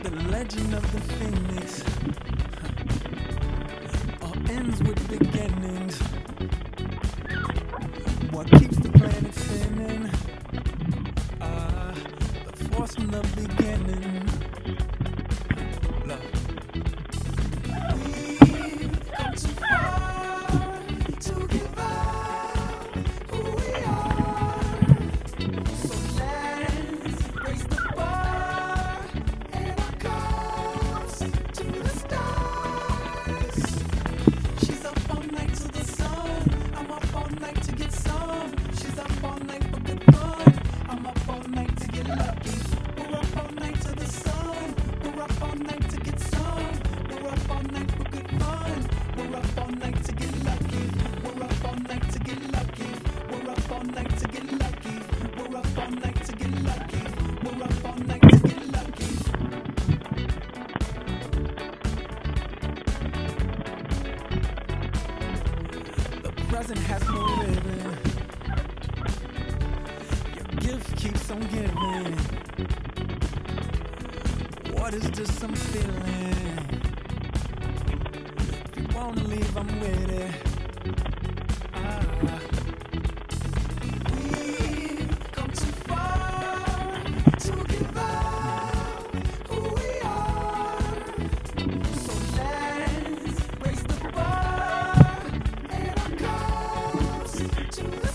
The legend of the phoenix all ends with beginnings. What keeps the planet spinning? The force from the beginning. Look. We've come too far to give up who we are. So let's raise the bar and our cups to the stars. She's up all night to the sun. I'm up all night to get some. She's up all night for good fun. I'm up all night to get lucky. We're up all night to the sun. We're up all night to get some. We're up all night for good fun. We're up all night to get lucky. We're up all night to get lucky. We're up all night to get lucky. We're up all night to get lucky. We're up all night to get lucky. The present has no ribbon. Your gift keeps on giving. What is this I'm feeling? If you wanna leave, I'm with it. We've come too far to give up who we are. So let's raise the bar and our cups to the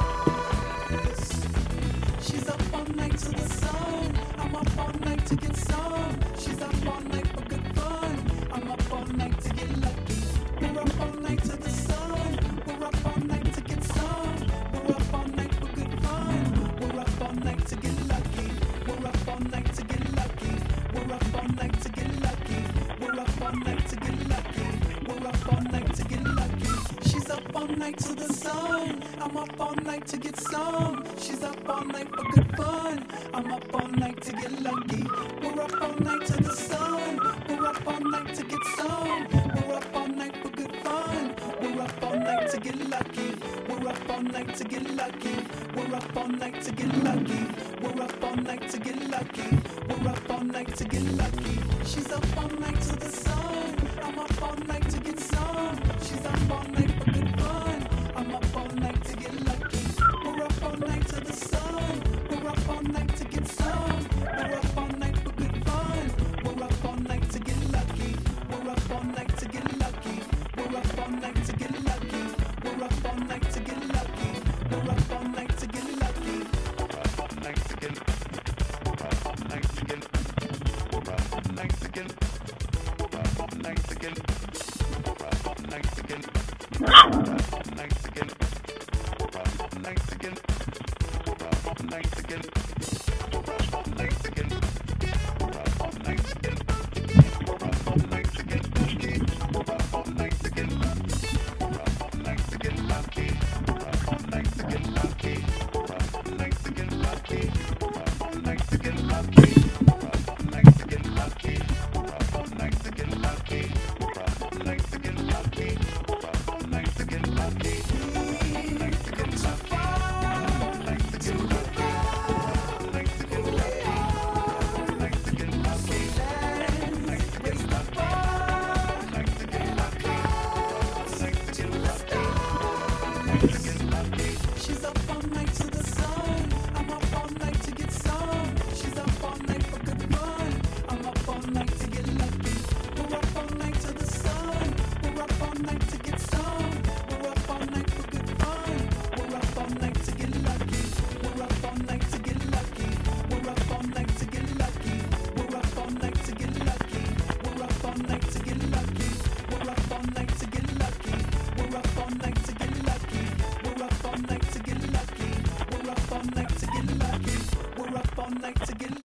stars. She's up all night to the sun. I'm up all night to get some. She's up all night for good fun. I'm up all night to get lucky. We're up all night to the sun. We're up all night to get some. We're up all night for good fun. We're up all night to get lucky. We're up all night to get lucky. We're up all night to get lucky. We're up all night to get lucky. We're up all night to get lucky. She's up all night to the sun. I'm up all night to get some. She's up all night for good fun. I'm up all night to get lucky. We're up all night to the sun. We're up all night to get some. We're up all night for good fun. We're up all night to get lucky. We're up all night to get lucky. We're up all night to get lucky. We're up all night to get lucky. We're up all night to get lucky. She's up all night to the sun. I'm up all night to get some. She's up all night for good fun. I'm up all night to get lucky. We're up all night to the sun. We're up all night to get some. We're up all night for good fun. We're up all night to get lucky. We're up all night to get lucky. We're up all night to get lucky. We're up all night to get lucky. We're up all night to get lucky. We're up all night to get. We're up all night to get. We're up all night to get. We're up all night to get. We're up all night to get. We're up all night to get. We're up all night to get. We're up all night to get. We're up all night to get. We're up all night to get. We're up all night to get. We're up all night to get. We're up all night to get lucky. We're up all night to get lucky. We're up all night to get lucky. We're up all night to get lucky. We're up all night to get lucky. We're up all night to get lucky. We're up all night to get lucky. We're up all night to get lucky. We're up all night to get lucky. We're up all night to get lucky. We're up all night to get lucky. We're up all night to get lucky. We're up all night to get lucky. We're up all night to get lucky. We're up all night to get lucky. We're up all night to get lucky. She's up all night to the sun. I'm up all night to get some. She's up all night for good fun. I'm up all night to get lucky. We're up all night to the sun. We're up all night to get some. We're up all night for good fun. We're up all night to get lucky. We're up all night to get lucky. We're up all night to get lucky. We're up all night to get lucky. We're up all night to get lucky. We're up all night to get lucky. We're up all night to get lucky. We're up all night to get lucky. We're up all night to get lucky. We're up all night to get